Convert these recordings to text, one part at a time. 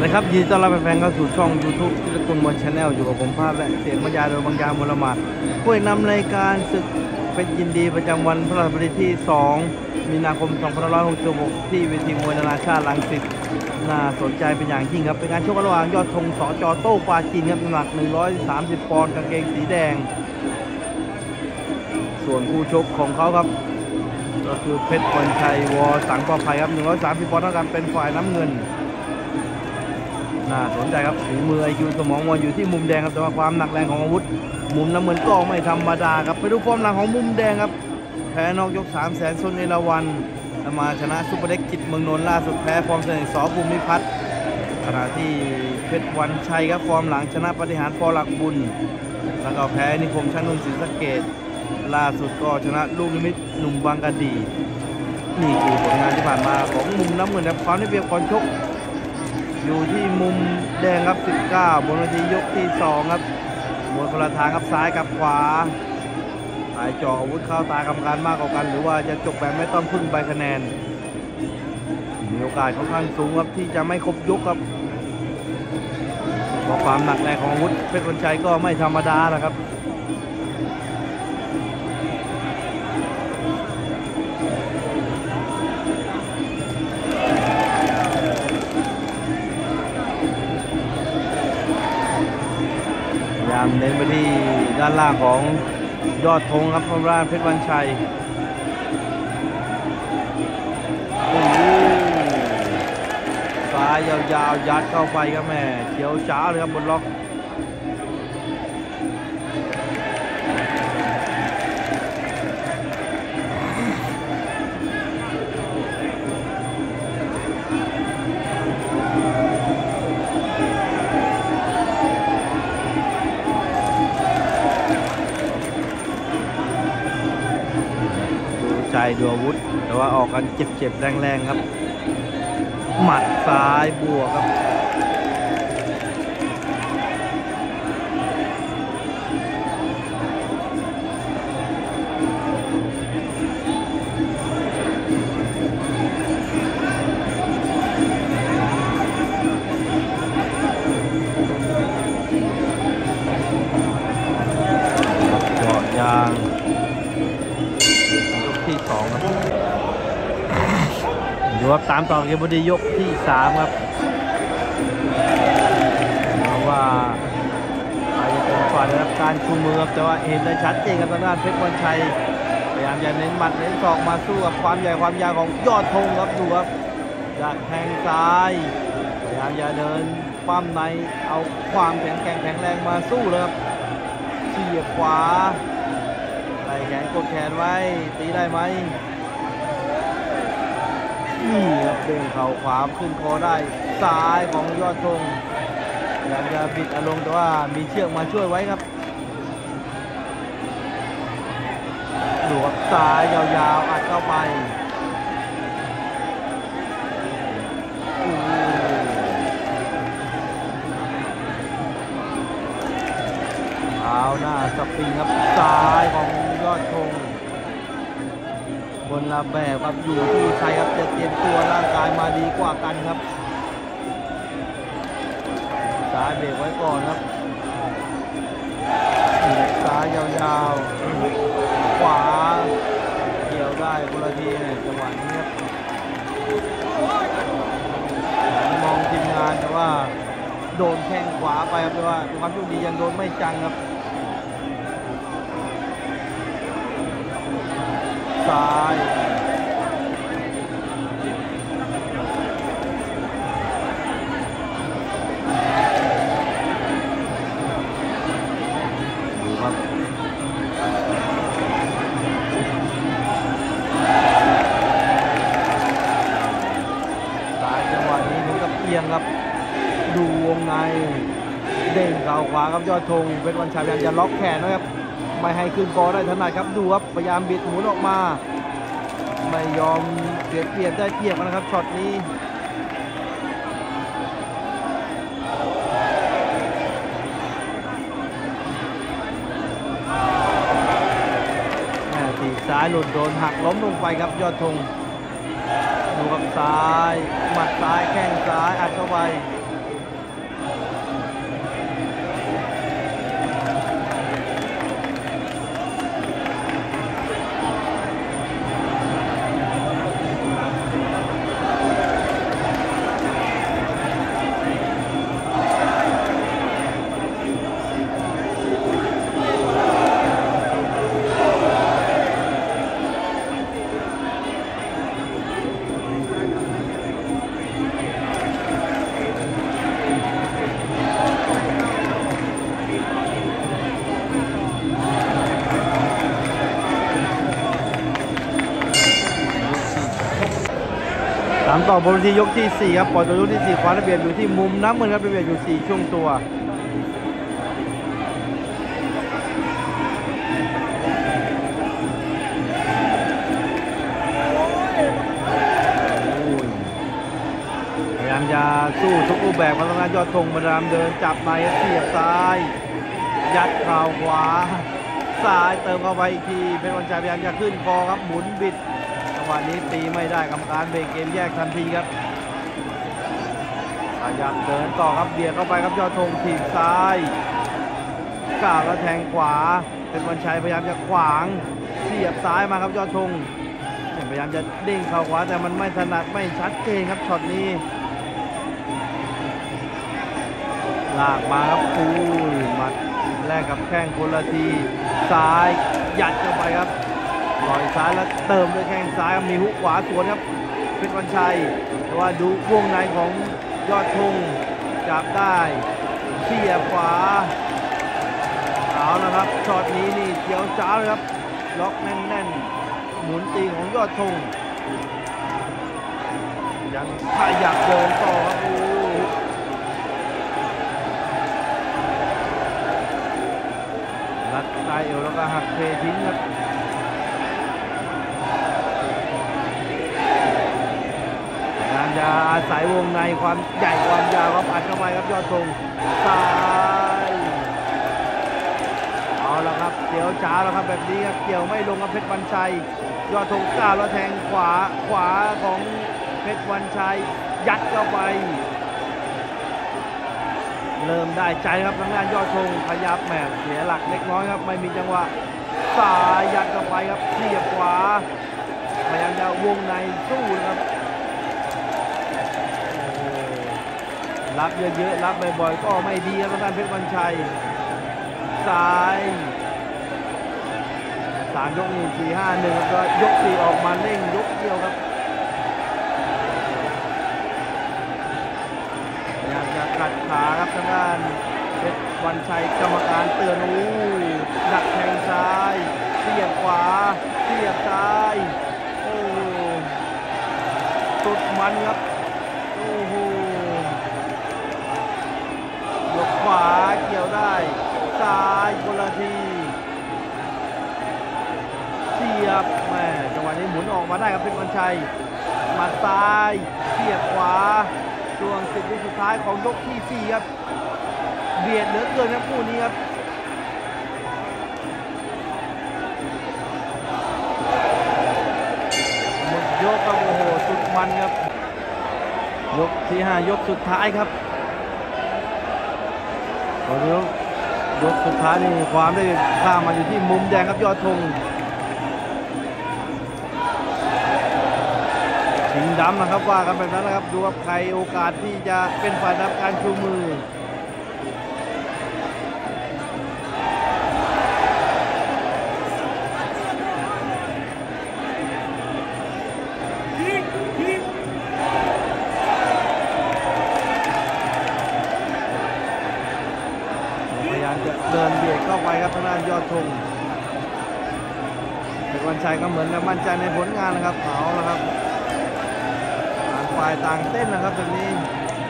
ดีครับยินดีต้อนรับแฟนๆเข้าสู่ช่อง YouTube ที่ละกุลมวยชาแนลอยู่กับผมภาพและเสียงบรรยายโดยบางยามลมาดผู้นำรายการศึกเป็นยินดีประจำวันพฤหัสบดีที่ 2 มีนาคม 2566 ที่เวทีมวยนานาชาติรังสิตน่าสนใจเป็นอย่างยิ่งครับเป็นการชกระหว่างยอดธงสจ.โต้ปาจีนครับน้ำหนัก 130 ปอนด์กางเกงสีแดงส่วนคู่ชกของเขาครับก็คือเพชรวันชัยวอสังประภัยครับ 130 ปอนด์เท่ากันเป็นฝ่ายน้ำเงินน่าสนใจครับฝีมือ IQ สมองมวยอยู่ที่มุมแดงครับแต่ว่าความหนักแรงของอาวุธมุมน้ำเงินก็ไม่ธรรมดาครับไปดูฟอร์มหลังของมุมแดงครับแพ้นอกยก 300,000 ซุนเอราวัณมาชนะซุปเปอร์เล็กจิตเมืองนนท์ล่าสุดแพ้ฟอร์มเสน่ห์สภูมิพัฒน์ขณะที่เพชรวันชัยครับฟอร์มหลังชนะปฏิหารฟอร์หลักบุญแล้วก็แพ้นิคมชั้นนุ่นศรีสะเกษล่าสุดก็ชนะลูกนิมิตหนุ่มบางกะดีนี่คือผลงานที่ผ่านมาของมุมน้ำเงินครับความได้เปรียบก่อนชกอยู่ที่มุมแดงครับ 19 บนเวทียกที่ 2 ครับมวยคนละทางครับซ้ายกับขวาสายจ่ออาวุธเข้าตากรรมการมากกว่ากันหรือว่าจะจบแบบไม่ต้องพึ่งใบคะแนนมีโอกาสค่อนข้างสูงครับที่จะไม่ครบยกครับเพราะความหนักแรงของอาวุธเพชรวันชัยก็ไม่ธรรมดานะครับเน้นไปที่ด้านล่างของยอดธงครับพระราชเพชรวันชัยซ้ายยาวๆยัดเข้าไปครับแม่เขียวจ้าเลยครับบนล็อกดูอาวุธแต่ว่าออกกันเจ็บๆแรงๆครับหมัดซ้ายบวกครับเจาะยางที่ 2 ครับดูครับตามต่อเกมบดียกที่ 3 ครับเพราะว่าอาจจะเป็นฝ่ายได้รับการชูมือครับแต่ว่าเห็นได้ชัดเจนกับทางด้านเพชรวันชัยพยายามจะเน้นหมัดเน้นศอกมาสู้กับความใหญ่ความยาวของยอดธงครับดูครับจะแทงซ้ายพยายามจะเดินปั้มในเอาความแข็งแรงมาสู้เลยครับเฉียบขวาไล่แขนกดแขนไว้ตีได้ไหมนี่ครับเด้งเข่าขวาขึ้นคอได้ซ้ายของยอดธงอยากจะบิดอารมณ์แต่ว่ามีเชือกมาช่วยไว้ครับดูครับซ้ายยาวๆอัดเข้าไปเอาหน้าสปริงครับซ้ายของยอดธงบนละแบบครับอยู่ที่ใครครับจะเตรียมตัวร่างกายมาดีกว่ากันครับซ้ายเบรกไว้ก่อนครับซ้ายยาวๆขวาเกี่ยวได้คนละทีเนี่ยจังหวะนี้ครับมองทีมงานแต่ว่าโดนแข้งขวาไปครับแต่ว่าความโชคดียังโดนไม่จังครับซ้ายดูครับซ้ายจังหวะนี้ถึงกับเอียงครับดูวงในเด้งเข่าขวาครับยอดธงเพชรวันชัยพยายามจะล็อกแขนนะครับไม่ให้ขึ้นคอได้ถนัดครับดูครับพยายามบิดหมุนออกมาไม่ยอมเสียเปรียบได้เปรียบนะครับช็อตนี้ตีซ้ายหลุดโดนหักล้มลงไปครับยอดธง ดูกับซ้ายหมัดซ้ายแข้งซ้ายอัดเข้าไปตามต่อบนเวทียกที่4ครับปล่อยตัวยกที่4ขวาระเบียบอยู่ที่มุมน้ำเงินครับระเบียบอยู่4ช่วงตัวพยายามจะสู้ทุกรูปแบบมาต้องการยอดธงมาดามเดินจับในเสียบซ้ายยัดเข่าขวาซ้ายเติมเข้าไปอีกทีเป็นวันชัยพยายามจะขึ้นคอครับหมุนบิดจังหวะนี้ตีไม่ได้กรรมการเบรกเกมแยกทันทีครับพยายามเดินต่อครับเบียดเข้าไปครับยอดธงถีบซ้ายก้าวแล้วแทงขวาเป็นวันชัยพยายามจะขวางเสียบซ้ายมาครับยอดธงพยายามจะเด้งเข่าขวาแต่มันไม่ถนัดไม่ชัดเจนครับช็อตนี้ลากมาครับปูมัดแลกกับแข้งคนละทีซ้ายยัดเข้าไปครับลอยซ้ายแล้วเติมด้วยแข้งซ้ายมีฮุกขวาสวนครับเพชรวันชัยแต่ว่าดูวงในของยอดธงจับได้เสียบขวาเอาละครับช็อตนี้นี่เจียวจ้าเลยครับล็อกแน่นๆหมุนตีของยอดธงยังขยับเดินต่อครับรัดใต้เอวแล้วก็หักเททิ้งครับการจะอาศัยวงในความใหญ่ความยาวครับอัดเข้าไปครับยอดธงซ้ายเอาละครับเกี่ยวช้าแล้วครับแบบนี้ครับเกี่ยวไม่ลงครับเพชรวันชัยยอดธงก้าวแล้วแทงขวาของเพชรวันชัยยัดเข้าไปเริ่มได้ใจครับทางด้านยอดธงขยับแหม่เสียหลักเล็กน้อยครับไม่มีจังหวะซ้ายยัดเข้าไปครับเสียบขวาพยายามจะวงในสู้ครับรับเยอะๆรับบ่อยๆก็ไม่ดีครับทางด้านเพชรวันชัยซ้าย3 ยกนี่4 5 1ก็ยก4ออกมาเร่งยกเดียวครับพยายามจะกัดขาครับทางด้านเพชรวันชัยกรรมการเตือนดักแทงซ้ายเสียบขวาเสียบซ้ายโอ้สุดมันครับโอ้โหยกขวาเกี่ยวได้ซ้ายคนละทีเสียบแม่จังหวะนี้หมุนออกมาได้ครับเพชรวันชัยหมัดซ้ายเสียบขวาช่วง10 วิสุดท้ายของยกที่4ครับเบียดเหลือเกินครับคู่นี้ครับหมดยกครับโอ้โหสุดมันครับยกที่5ยกสุดท้ายครับตอนนี้ยกสุดท้ายนี่ความได้ข้ามมาอยู่ที่มุมแดงครับยอดธงชิงดำนะครับว่ากันแบบนั้นนะครับดูว่าใครโอกาสที่จะเป็นฝ่ายรับการชูมือพยายามจะเดินเบียดเข้าไปครับทางด้านยอดธงเพชรวันชัยก็เหมือนจะมั่นใจในผลงานนะครับเอาละครับต่างฝ่ายต่างเต้นนะครับแบบนี้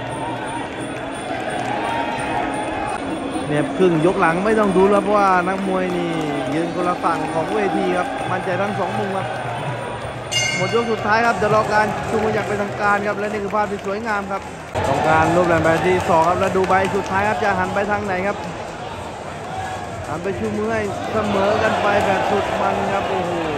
เนี่ยครึ่งยกหลังไม่ต้องดูแล้วเพราะว่านักมวยนี่ยืนคนละฝั่งของเวทีครับมั่นใจทั้ง2 มุมครับหมดยกสุดท้ายครับเดี๋ยวรอการชูมืออย่างเป็นทางการครับและนี่คือภาพที่สวยงามครับต้องการรูปแบบใบที่2ครับแล้วดูใบสุดท้ายครับจะหันไปทางไหนครับหันไปชูมือให้เสมอกันไปแบบสุดมันครับโอ้โห